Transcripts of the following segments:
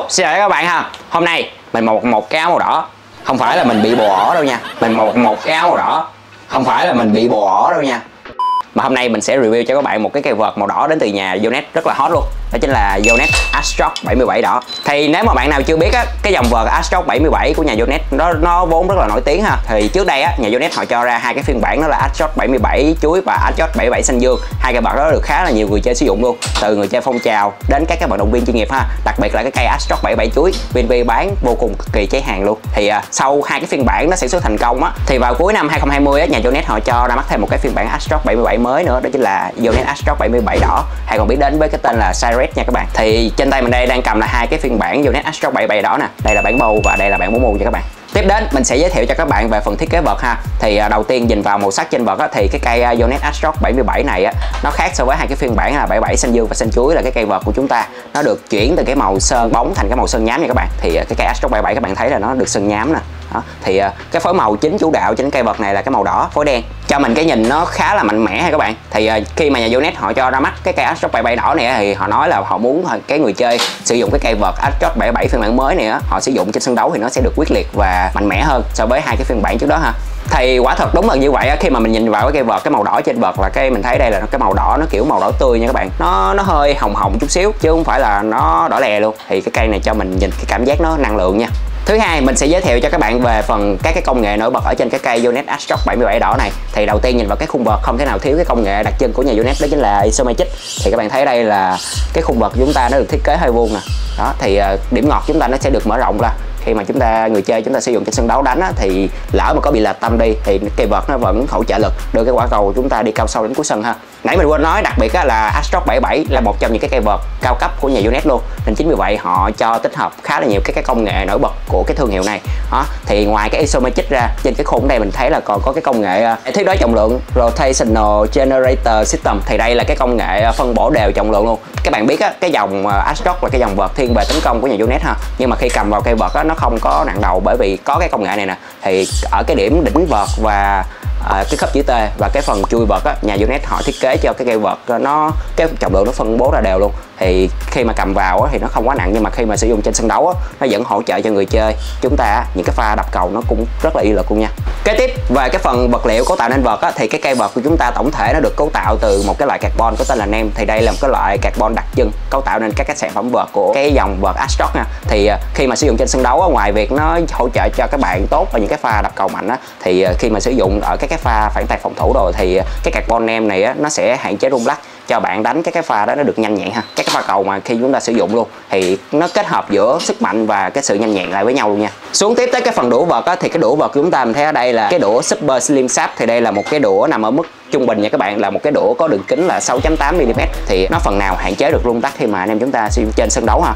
Xin chào các bạn ha. Hôm nay mình một cái áo màu đỏ. Không phải là mình bị bồ ỏ đâu nha. Mình một cái áo màu đỏ. Không phải là mình bị bồ ỏ đâu nha. Mà hôm nay mình sẽ review cho các bạn một cái cây vợt màu đỏ đến từ nhà Yonex rất là hot luôn. Đó chính là Yonex Astrox 77 đỏ. Thì nếu mà bạn nào chưa biết á, cái dòng vợt Astrox 77 của nhà Yonex nó vốn rất là nổi tiếng ha. Thì trước đây á, nhà Yonex họ cho ra hai cái phiên bản, đó là Astrox 77 chuối và Astrox 77 xanh dương. Hai cái vợt đó được khá là nhiều người chơi sử dụng luôn, từ người chơi phong trào đến các vận động viên chuyên nghiệp ha. Đặc biệt là cái cây Astrox 77 chuối, VNV bán vô cùng cực kỳ cháy hàng luôn. Thì sau hai cái phiên bản nó sản xuất thành công á, thì vào cuối năm 2020 á, nhà Yonex họ cho ra mắt thêm một cái phiên bản Astrox 77 mới nữa, đó chính là Yonex Astrox 77 đỏ, hay còn biết đến với cái tên là Siret nha các bạn. Thì trên tay mình đây đang cầm là hai cái phiên bản Yonex Astrox 77 đỏ nè. Đây là bản bầu và đây là bản 4 màu cho các bạn. Tiếp đến mình sẽ giới thiệu cho các bạn về phần thiết kế vợt ha. Thì đầu tiên nhìn vào màu sắc trên vợt á, thì cái cây Yonex Astrox 77 này á, nó khác so với hai cái phiên bản là 77 xanh dương và xanh chuối, là cái cây vợt của chúng ta nó được chuyển từ cái màu sơn bóng thành cái màu sơn nhám nha các bạn. Thì cái cây Astrox 77 các bạn thấy là nó được sơn nhám nè. Đó. Thì cái phối màu chính chủ đạo trên cây vợt này là cái màu đỏ phối đen, cho mình cái nhìn nó khá là mạnh mẽ ha các bạn. Thì khi mà nhà Yonex họ cho ra mắt cái cây Astrox 77 đỏ này thì họ nói là họ muốn cái người chơi sử dụng cái cây vợt Astrox 77 phiên bản mới này á, họ sử dụng trên sân đấu thì nó sẽ được quyết liệt và mạnh mẽ hơn so với hai cái phiên bản trước đó ha. Thì quả thật đúng là như vậy á. Khi mà mình nhìn vào cái cây vợt, cái màu đỏ trên vợt là mình thấy đây là cái màu đỏ, nó kiểu màu đỏ tươi nha các bạn. Nó hơi hồng hồng chút xíu chứ không phải là nó đỏ lè luôn. Thì cái cây này cho mình nhìn cái cảm giác nó năng lượng nha. Thứ hai, mình sẽ giới thiệu cho các bạn về phần các cái công nghệ nổi bật ở trên cái cây Yonex Astrox 77 đỏ này. Thì đầu tiên nhìn vào cái khung vợt, không thể nào thiếu cái công nghệ đặc trưng của nhà Yonex, đó chính là Isomagic. Thì các bạn thấy đây là cái khung vợt của chúng ta nó được thiết kế hơi vuông nè. Đó, thì điểm ngọt chúng ta nó sẽ được mở rộng ra. Khi mà người chơi chúng ta sử dụng trên sân đấu đánh á, thì lỡ mà có bị lệch tâm đi thì cây vợt nó vẫn hỗ trợ lực đưa cái quả cầu của chúng ta đi cao sâu đến cuối sân ha. Nãy mình quên nói, đặc biệt á, là Astrox 77 là một trong những cái cây vợt cao cấp của nhà Yonex luôn, nên chính vì vậy họ cho tích hợp khá là nhiều cái công nghệ nổi bật của cái thương hiệu này. Đó, thì ngoài cái Isomagic ra, trên cái khung đây mình thấy là còn có cái công nghệ thiết đoán trọng lượng Rotational Generator System. Thì đây là cái công nghệ phân bổ đều trọng lượng luôn. Các bạn biết á, cái dòng Astrox là cái dòng vợt thiên về tấn công của nhà Yonex ha, nhưng mà khi cầm vào cây vợt á, nó không có nặng đầu, bởi vì có cái công nghệ này nè. Thì ở cái điểm đỉnh vợt và cái khớp chữ T và cái phần chui vợt á, nhà Yonex họ thiết kế cho cái cây vợt cái trọng lượng nó phân bố ra đều luôn. Thì khi mà cầm vào á, thì nó không quá nặng, nhưng mà khi mà sử dụng trên sân đấu á, nó vẫn hỗ trợ cho người chơi chúng ta những cái pha đập cầu nó cũng rất là uy lực luôn nha. Kế tiếp về cái phần vật liệu cấu tạo nên vợt á, thì cái cây vợt của chúng ta tổng thể nó được cấu tạo từ một cái loại carbon có tên là NEM. Thì đây là một cái loại carbon đặc trưng cấu tạo nên các cái sản phẩm vợt của cái dòng vợt Astrox nha. Thì khi mà sử dụng trên sân đấu á, ngoài việc nó hỗ trợ cho các bạn tốt ở những cái pha đập cầu mạnh á, thì khi mà sử dụng ở các cái pha phản tay phòng thủ rồi thì cái carbon NEM này á, nó sẽ hạn chế rung lắc cho bạn đánh các cái pha đó nó được nhanh nhẹn ha. Các cái pha cầu mà khi chúng ta sử dụng luôn thì nó kết hợp giữa sức mạnh và cái sự nhanh nhẹn lại với nhau luôn nha. Xuống tiếp tới cái phần đũa vợt á, thì cái đũa vợt của chúng ta mình thấy ở đây là cái đũa Super Slim Shaft. Thì đây là một cái đũa nằm ở mức trung bình nha các bạn, là một cái đũa có đường kính là 6.8 mm. Thì nó phần nào hạn chế được rung lắc khi mà anh em chúng ta sử dụng trên sân đấu ha.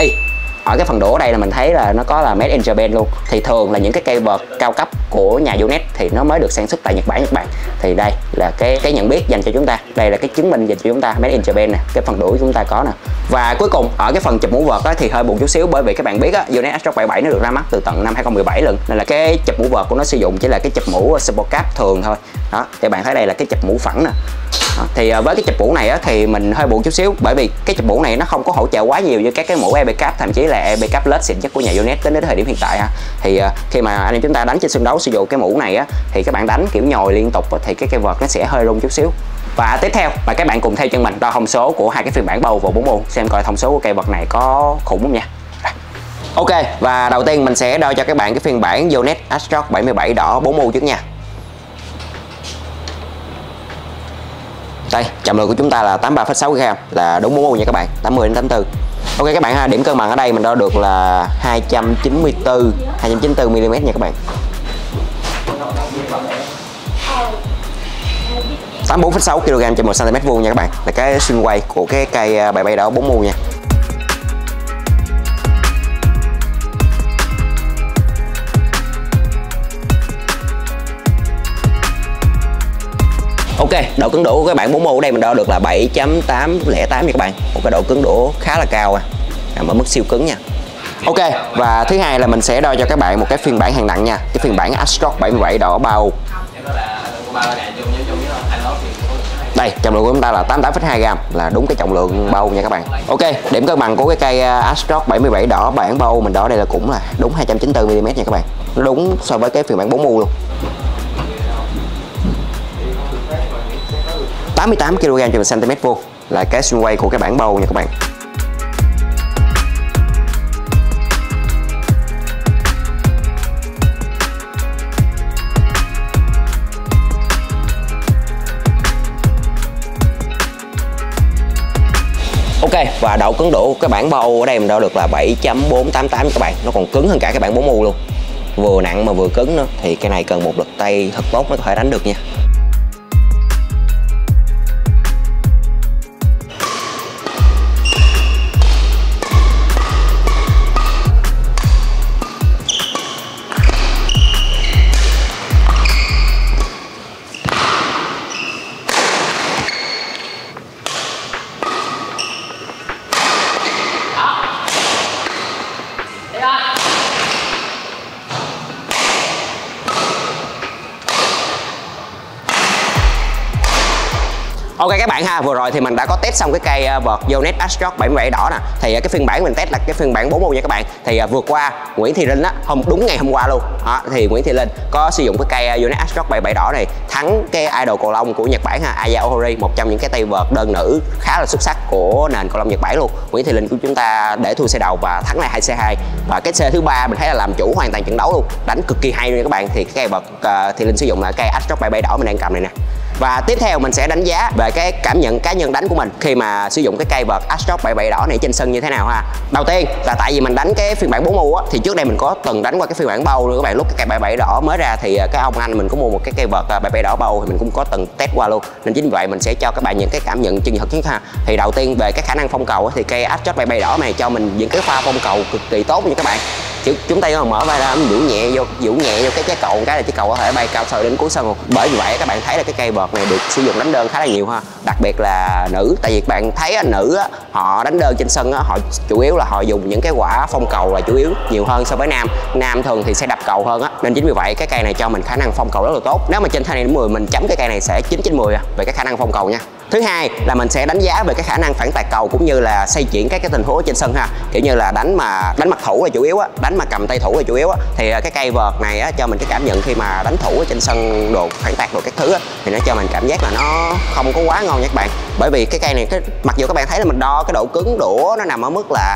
Ở cái phần đũa đây là mình thấy là nó có là made in Japan luôn. Thì thường là những cái cây vợt cao cấp của nhà Yonex thì nó mới được sản xuất tại Nhật Bản các bạn. Thì đây là cái nhận biết dành cho chúng ta, đây là cái chứng minh dành cho chúng ta, made in Japan nè. Cái phần đũa của chúng ta có nè. Và cuối cùng ở cái phần chụp mũ vợt á, thì hơi buồn chút xíu, bởi vì các bạn biết á, Yonex Astrox 77 nó được ra mắt từ tận năm 2017 lần, nên là cái chụp mũ vợt của nó sử dụng chỉ là cái chụp mũ Sport Cap thường thôi. Đó, thì bạn thấy đây là cái chụp mũ phẳng nè. Đó, thì với cái chụp mũ này á, thì mình hơi buồn chút xíu, bởi vì cái chụp mũ này nó không có hỗ trợ quá nhiều như các cái mũ EB Cap, thậm chí là EB Cap LED xịn nhất của nhà Yonex đến thời điểm hiện tại ha. Thì khi mà anh em chúng ta đánh trên sân đấu sử dụng cái mũ này á, thì các bạn đánh kiểu nhồi liên tục á, thì cái cây vợt nó sẽ hơi rung chút xíu. Và tiếp theo là các bạn cùng theo chân mình đo thông số của hai cái phiên bản bầu và 4 màu, xem coi thông số của cây vợt này có khủng không nha. Ok, và đầu tiên mình sẽ đo cho các bạn cái phiên bản Yonex Astrox 77 đỏ 4 màu trước nha. Đây, trọng lượng của chúng ta là 83,6g, là đúng 4 màu nha các bạn, 80 đến 84. Ok các bạn ha, điểm cân bằng ở đây mình đo được là 294 mm nha các bạn. 84,6 kg trên 1 cm vuông nha các bạn, là cái xuyên quay của cái cây 77 đỏ 4 màu nha. Ok, độ cứng đũa của các bạn 4 màu ở đây mình đo được là 7.808 nha các bạn. Một cái độ cứng đũa khá là cao nằm ở mức siêu cứng nha. Ok, và thứ hai là mình sẽ đo cho các bạn một cái phiên bản hàng nặng nha, cái phiên bản Astrox 77 đỏ bao. Đây, trọng lượng của chúng ta là 88,2g, là đúng cái trọng lượng bầu nha các bạn. Ok, điểm cân bằng của cái cây Astrock 77 đỏ bản bầu mình đỏ đây là cũng là đúng 294mm nha các bạn. Nó đúng so với cái phiên bản 4 mu luôn. 88kg/cm vuông là cái swing weight của cái bản bầu nha các bạn. Ok, và độ cứng độ của cái bản bầu ở đây mình đo được là 7.488 các bạn. Nó còn cứng hơn cả cái bản 4 mu luôn. Vừa nặng mà vừa cứng nữa. Thì cái này cần một lực tay thật tốt mới có thể đánh được nha. Ok các bạn ha, vừa rồi thì mình đã có test xong cái cây vợt Yonex Astrock 77 đỏ nè. Thì cái phiên bản mình test là cái phiên bản 4 mu nha các bạn. Thì vừa qua Nguyễn Thị Linh á, đúng ngày hôm qua luôn đó, thì Nguyễn Thị Linh có sử dụng cái cây Yonex Astrock 77 đỏ này thắng cái idol cầu lông của Nhật Bản ha, Aya Ohori, một trong những cái tay vợt đơn nữ khá là xuất sắc của nền cầu lông Nhật Bản luôn. Nguyễn Thị Linh của chúng ta để thua xe đầu và thắng lại 2C2, và cái C thứ 3 mình thấy là làm chủ hoàn toàn trận đấu luôn, đánh cực kỳ hay luôn nha các bạn. Thì cái cây vợt Thị Linh sử dụng là cây Astrock 77 đỏ mình đang cầm này nè. Và tiếp theo mình sẽ đánh giá về cái cảm nhận cá nhân đánh của mình khi mà sử dụng cái cây vợt Astrock 77 đỏ này trên sân như thế nào ha. Đầu tiên là tại vì mình đánh cái phiên bản 4 mu á, thì trước đây mình có từng đánh qua cái phiên bản bầu luôn các bạn. Lúc cái cây 77 đỏ mới ra thì cái ông anh mình có mua một cái cây vợt 77 đỏ bầu thì mình cũng có từng test qua luôn. Nên chính vì vậy mình sẽ cho các bạn những cái cảm nhận chân thực nhất ha. Thì đầu tiên về cái khả năng phong cầu á, thì cây Astrock 77 đỏ này cho mình những cái pha phong cầu cực kỳ tốt nha các bạn. Chúng ta còn mở vai ra vũ nhẹ vô cái trái cầu, cái là trái cầu có thể bay cao sâu đến cuối sân luôn. Bởi vì vậy các bạn thấy là cái cây vợt này được sử dụng đánh đơn khá là nhiều ha, đặc biệt là nữ. Tại vì các bạn thấy nữ á, họ đánh đơn trên sân á, họ chủ yếu là họ dùng những cái quả phong cầu là chủ yếu nhiều hơn so với nam. Nam thường thì sẽ đập cầu hơn á, nên chính vì vậy cái cây này cho mình khả năng phong cầu rất là tốt. Nếu mà trên 2/10 mình chấm cái cây này sẽ 9/10 về cái khả năng phong cầu nha. Thứ hai là mình sẽ đánh giá về cái khả năng phản tạt cầu cũng như là xoay chuyển các cái tình huống trên sân ha. Kiểu như là đánh mặt thủ là chủ yếu á, đánh mà cầm tay thủ là chủ yếu á. Thì cái cây vợt này á, cho mình cái cảm nhận khi mà đánh thủ ở trên sân đồ phản tạt đồ các thứ á, thì nó cho mình cảm giác là nó không có quá ngon nha các bạn. Bởi vì cái cây này mặc dù các bạn thấy là mình đo cái độ cứng đũa nó nằm ở mức là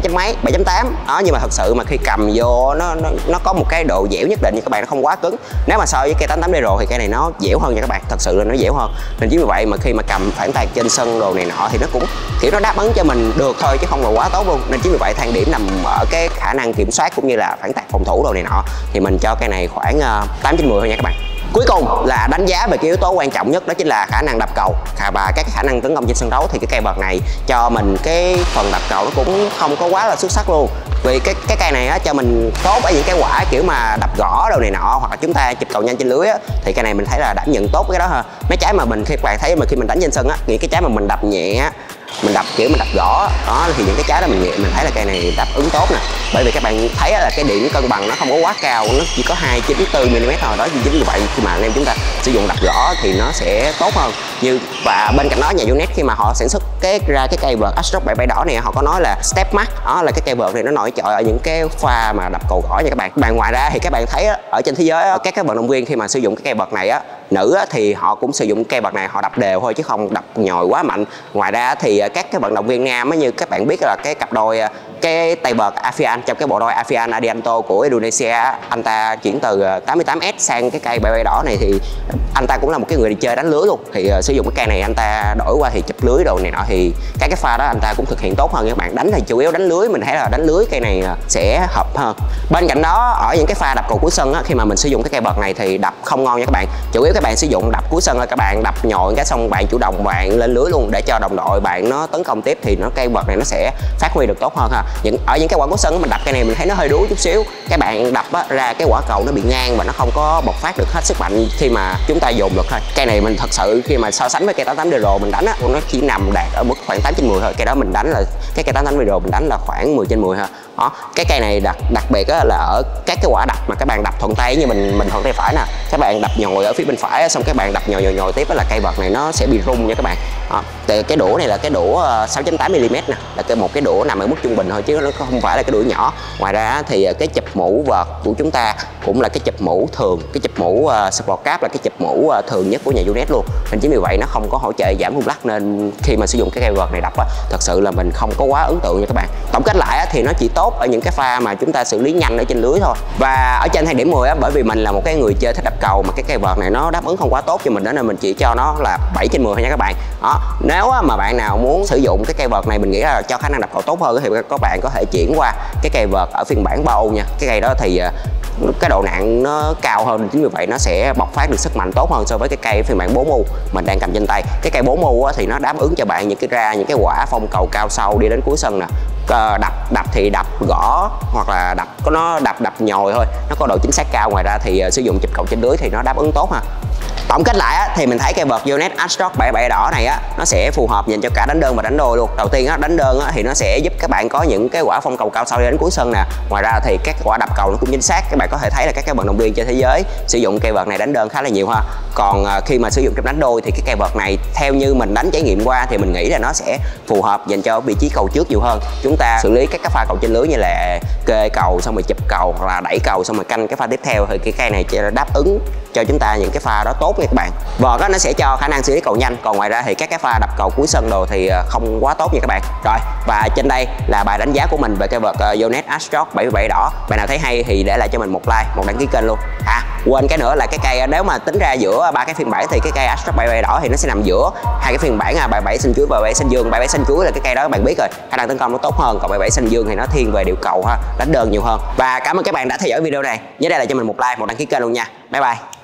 7.8 đó, nhưng mà thật sự mà khi cầm vô nó có một cái độ dẻo nhất định nha các bạn, nó không quá cứng. Nếu mà so với cây 88 Pro thì cây này nó dẻo hơn nha các bạn, thật sự là nó dẻo hơn. Nên chính vì vậy mà khi mà cầm phản tạt trên sân đồ này nọ thì nó cũng kiểu nó đáp ứng cho mình được thôi chứ không là quá tốt luôn. Nên chính vì vậy thang điểm nằm ở cái khả năng kiểm soát cũng như là phản tạt phòng thủ đồ này nọ, thì mình cho cây này khoảng 8/10 thôi nha các bạn. Cuối cùng là đánh giá về cái yếu tố quan trọng nhất, đó chính là khả năng đập cầu và các khả năng tấn công trên sân đấu. Thì cái cây vợt này cho mình cái phần đập cầu nó cũng không có quá là xuất sắc luôn. Vì cái cây này á, cho mình tốt ở những cái quả kiểu mà đập gõ đồ này nọ, hoặc là chúng ta chụp cầu nhanh trên lưới á, thì cây này mình thấy là đảm nhận tốt cái đó ha. Mấy trái mà khi các bạn thấy mà khi mình đánh trên sân á, những cái trái mà mình đập nhẹ á, mình đập kiểu mình đập gõ đó, thì những cái trái đó mình thấy là cây này đáp ứng tốt nè. Bởi vì các bạn thấy là cái điểm cân bằng nó không có quá cao, nó chỉ có 2.94mm thôi đó. Chính vì vậy khi mà anh em chúng ta sử dụng đập gõ thì nó sẽ tốt hơn. Và bên cạnh đó nhà Yonex khi mà họ sản xuất ra cái cây vợt Astrock 77 đỏ này, họ có nói là Step Max, đó là cái cây vợt này nó nổi trội ở những cái pha mà đập cầu gõ nha các bạn. Ngoài ra thì các bạn thấy ở trên thế giới các vận động viên khi mà sử dụng cái cây vợt này á, nữ á, thì họ cũng sử dụng cây vợt này, họ đập đều thôi chứ không đập nhồi quá mạnh. Ngoài ra thì các cái vận động viên nam á, như các bạn biết là cái cặp đôi cái tay vợt Afian trong cái bộ đôi Afian Adianto của Indonesia, anh ta chuyển từ 88S sang cái cây 77 đỏ này, thì anh ta cũng là một cái người đi chơi đánh lưới luôn. Thì sử dụng cái cây này anh ta đổi qua thì chụp lưới đồ này nọ, thì các cái pha đó anh ta cũng thực hiện tốt hơn các bạn. Đánh thì chủ yếu đánh lưới, mình thấy là đánh lưới cây này sẽ hợp hơn. Bên cạnh đó ở những cái pha đập cầu cuối sân á, khi mà mình sử dụng cái cây vợt này thì đập không ngon nha các bạn. Chủ yếu các bạn sử dụng đập cuối sân là các bạn đập nhồi cái xong bạn chủ động bạn lên lưới luôn để cho đồng đội bạn nó tấn công tiếp, thì cây vợt này nó sẽ phát huy được tốt hơn ha. Ở những cái quả cuối sân mình đập cây này mình thấy nó hơi đuối chút xíu, các bạn đập ra cái quả cầu nó bị ngang và nó không có bộc phát được hết sức mạnh khi mà chúng ta dồn lực thôi. Cây này mình thật sự khi mà so sánh với cây 88 Pro mình đánh á, nó chỉ nằm đạt ở mức khoảng 8/10 thôi. Cây đó mình đánh là cái cây 88 Pro mình đánh là khoảng 10/10 ha. Đó, cái cây này đặc biệt á, là ở các cái quả đập mà các bạn đập thuận tay như mình thuận tay phải nè, các bạn đập nhồi ở phía bên phải á, xong các bạn đập nhồi tiếp á, là cây vợt này nó sẽ bị rung nha các bạn. Đó, thì cái đũa này là cái đũa 6.8 mm nè, là một cái đũa nằm ở mức trung bình thôi chứ nó không phải là cái đũa nhỏ. Ngoài ra thì cái chụp mũ vợt của chúng ta cũng là cái chụp mũ thường, cái chụp mũ Sport Cap là cái chụp mũ thường nhất của nhà Yonex luôn, nên chính vì vậy nó không có hỗ trợ giảm rung lắc, nên khi mà sử dụng cái cây vợt này đập á, thật sự là mình không có quá ấn tượng nha các bạn. Tổng kết lại á, thì nó chỉ tốt ở những cái pha mà chúng ta xử lý nhanh ở trên lưới thôi. Và ở trên 2 điểm 10 á, bởi vì mình là một cái người chơi thích đập cầu mà cái cây vợt này nó đáp ứng không quá tốt cho mình đó, nên mình chỉ cho nó là 7/10 thôi nha các bạn. Đó, nếu mà bạn nào muốn sử dụng cái cây vợt này mình nghĩ là cho khả năng đập cầu tốt hơn thì các bạn có thể chuyển qua cái cây vợt ở phiên bản 3U nha. Cái cây đó thì cái độ nặng nó cao hơn, chính vì vậy nó sẽ bộc phát được sức mạnh tốt hơn so với cái cây phiên bản 4U mình đang cầm trên tay. Cái cây 4U thì nó đáp ứng cho bạn những cái quả phong cầu cao sâu đi đến cuối sân nè. Đập thì đập gõ hoặc là đập nhồi thôi, nó có độ chính xác cao. Ngoài ra thì sử dụng chụp cầu trên lưới thì nó đáp ứng tốt ha. Tổng kết lại á, thì mình thấy cây vợt Yonex Astrox 77 đỏ này á, nó sẽ phù hợp dành cho cả đánh đơn và đánh đôi luôn. Đầu tiên á, đánh đơn á, thì nó sẽ giúp các bạn có những cái quả phong cầu cao sâu đến cuối sân nè. Ngoài ra thì các quả đập cầu nó cũng chính xác. Các bạn có thể thấy là các vận động viên trên thế giới sử dụng cây vợt này đánh đơn khá là nhiều ha. Còn khi mà sử dụng trong đánh đôi thì cái cây vợt này theo như mình đánh trải nghiệm qua thì mình nghĩ là nó sẽ phù hợp dành cho vị trí cầu trước nhiều hơn. Chúng ta xử lý các pha cầu trên lưới như là kê cầu xong rồi chụp cầu hoặc là đẩy cầu xong rồi canh cái pha tiếp theo, thì cái cây này đáp ứng cho chúng ta những cái pha đó tốt nha các bạn. Vợt đó nó sẽ cho khả năng xử lý cầu nhanh, còn ngoài ra thì các cái pha đập cầu cuối sân đồ thì không quá tốt nha các bạn. Rồi, và trên đây là bài đánh giá của mình về cây vợt Yonex Astrox 77 đỏ. Bạn nào thấy hay thì để lại cho mình một like, một đăng ký kênh luôn. Quên cái nữa là cái cây nếu mà tính ra giữa ba cái phiên bản thì cái cây Astrox 77 đỏ thì nó sẽ nằm giữa hai cái phiên bản 77 xanh chuối và 77 xanh dương. 77 xanh chuối là cái cây đó các bạn biết rồi, khả năng tấn công nó tốt hơn, còn 77 xanh dương thì nó thiên về điều cầu ha, đánh đơn nhiều hơn. Và cảm ơn các bạn đã theo dõi video này. Nhớ để lại cho mình một like, một đăng ký kênh luôn nha. Bye bye.